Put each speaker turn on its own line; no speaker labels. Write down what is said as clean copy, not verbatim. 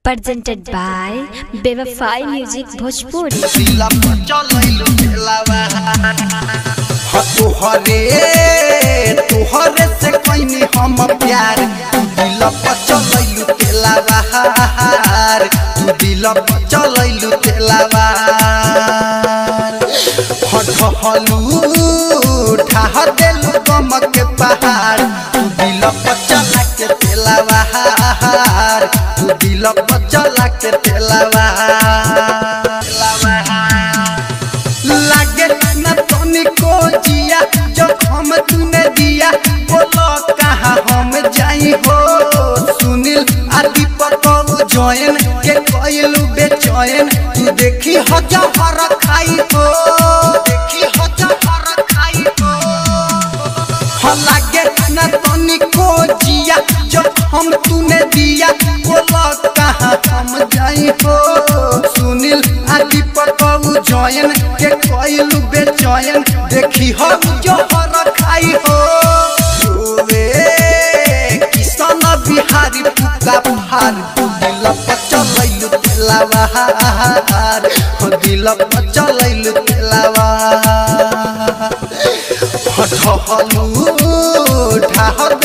presented by Bevafai Music Bhojpuri।
तुहरे से कोई हम प्यार दिल पर चलैलु तेलावार तू दिल पर चलैलु तेलावार हटहलु ठाह देलु गम के पहाड़ तू दिल पर चला के तेलावार तू दिल पर चला के तेलावार लागे न तनिको जिया जो हम तूने दिया बोलो कहाँ हम जाई हो सुनील आदि पकड़ जॉइन के कोयलू बेचैन तू देखी हजार खाई हो देखी हजार खाई हो लागे न तनिको जिया जो हम तूने दिया बोलो कहाँ हम जाई हो सुनील आदि पकड़ जॉइन के कोयलू बेचैन देखी हो जोहर खाई हो किसान बिहारी पुका भार दिल पर चलैलु तेलावार दिल पर चलैलु तेलावार हटहलु ठाह